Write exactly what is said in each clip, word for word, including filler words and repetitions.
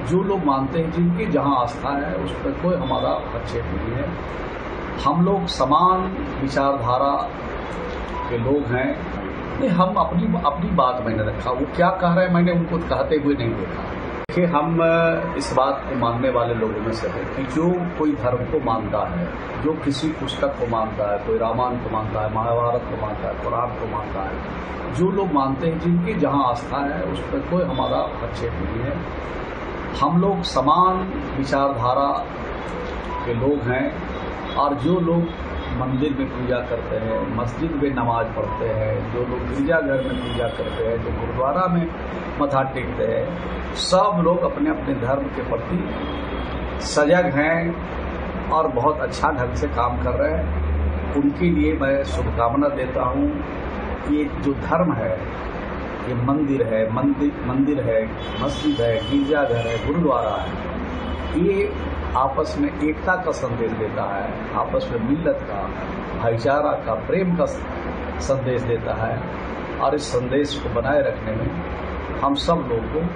जो लोग मानते हैं, जिनकी जहाँ आस्था है उस पर कोई हमारा हस्तक्षेप नहीं है। हम लोग समान विचारधारा के लोग हैं। नहीं, हम अपनी अपनी बात मैंने रखा, वो क्या कह रहे हैं मैंने उनको कहते हुए नहीं देखा। देखिए, हम इस बात को मानने वाले लोगों में से है कि जो कोई धर्म को मानता है, जो किसी पुस्तक को मानता है, कोई रामायण को मानता है, महाभारत को मानता है, कुरान को मानता है, जो लोग मानते हैं, जिनकी जहाँ आस्था है उस पर कोई हमारा हस्तक्षेप नहीं है। हम लोग समान विचारधारा के लोग हैं और जो लोग मंदिर में पूजा करते हैं, मस्जिद में नमाज पढ़ते हैं, जो लोग गिरजाघर में पूजा करते हैं, जो गुरुद्वारा में मत्था टेकते हैं, सब लोग अपने अपने धर्म के प्रति सजग हैं और बहुत अच्छा ढंग से काम कर रहे हैं। उनके लिए मैं शुभकामना देता हूँ। ये जो धर्म है, ये मंदिर है, मंदिर मंदिर है, मस्जिद है, गिरजाघर है, गुरुद्वारा है, ये आपस में एकता का संदेश देता है, आपस में मिल्लत का, भाईचारा का, प्रेम का संदेश देता है। और इस संदेश को बनाए रखने में हम सब लोगों को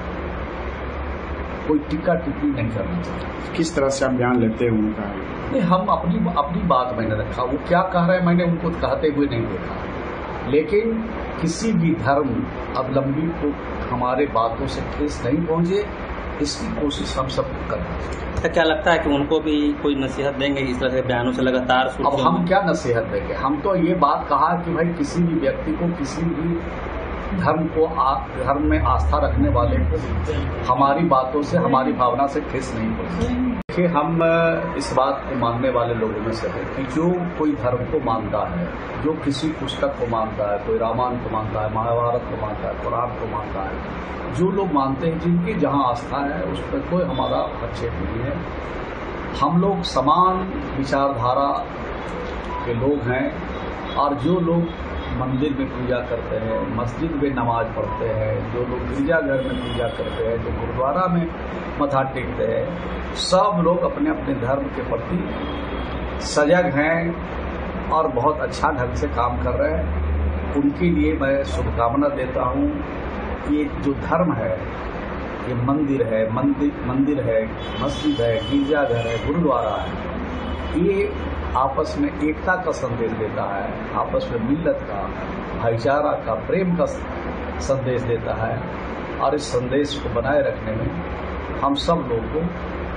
कोई टिक्का टिप्पणी नहीं करना चाहिए। किस तरह से आप बयान लेते हैं उनका? नहीं, हम अपनी अपनी बात मैंने रखा, वो क्या कह रहे हैं मैंने उनको कहते हुए नहीं देखा। लेकिन किसी भी धर्म अवलंबी को हमारे बातों से ठेस नहीं पहुंचे, इसकी कोशिश हम सबको करना चाहिए। क्या लगता है कि उनको भी कोई नसीहत देंगे इस तरह के बयानों से लगातार? अब हम क्या नसीहत देंगे? हम तो ये बात कहा कि भाई किसी भी व्यक्ति को, किसी भी धर्म को, धर्म में आस्था रखने वाले को हमारी बातों से, हमारी भावना से ठेस नहीं पहुंचे। देखिए, हम इस बात को मानने वाले लोगों में से है कि जो कोई धर्म को मानता है, जो किसी पुस्तक को मानता है, कोई रामायण को मानता है, महाभारत को मानता है, कुरान को मानता है, जो लोग मानते हैं, जिनकी जहाँ आस्था है उस पर कोई हमारा हस्तक्षेप नहीं है। हम लोग समान विचारधारा के लोग हैं और जो लोग मंदिर में पूजा करते हैं, मस्जिद में नमाज पढ़ते हैं, जो लोग गिरजाघर में पूजा करते हैं, जो गुरुद्वारा में मत्था टेकते हैं, सब लोग अपने अपने धर्म के प्रति सजग हैं और बहुत अच्छा ढंग से काम कर रहे हैं। उनके लिए मैं शुभकामना देता हूँ। ये जो धर्म है, ये मंदिर है, मंदिर मंदिर है, मस्जिद है, गिरजाघर है, गुरुद्वारा है, ये आपस में एकता का संदेश देता है, आपस में मिल्लत का, भाईचारा का, प्रेम का संदेश देता है। और इस संदेश को बनाए रखने में हम सब लोगों को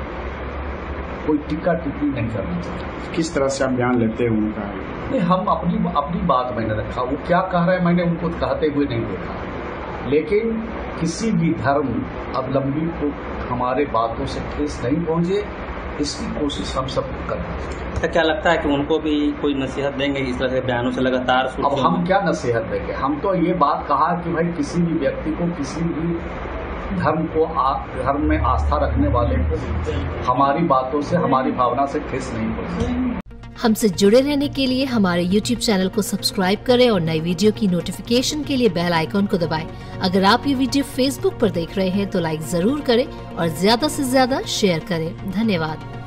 कोई टिक्का टिप्पणी नहीं करना चाहिए। किस तरह से आप बयान लेते हैं उनका? नहीं, हम अपनी अपनी बात मैंने रखा, वो क्या कह रहे हैं मैंने उनको कहते हुए नहीं देखा। लेकिन किसी भी धर्म अवलंबी को हमारे बातों से ठेस नहीं पहुंचे, इसकी कोशिश हम सबको करना चाहिए। क्या लगता है कि उनको भी कोई नसीहत देंगे इस तरह के बयानों से लगातार? अब हम क्या नसीहत देंगे? हम तो ये बात कहा कि भाई किसी भी व्यक्ति को, किसी भी धर्म को, धर्म में आस्था रखने वाले को हमारी बातों से, हमारी भावना से ठेस नहीं पहुंचे। हमसे जुड़े रहने के लिए हमारे यूट्यूब चैनल को सब्सक्राइब करें और नई वीडियो की नोटिफिकेशन के लिए बेल आइकॉन को दबाएं। अगर आप ये वीडियो फेसबुक पर देख रहे हैं तो लाइक जरूर करें और ज्यादा से ज्यादा शेयर करें। धन्यवाद।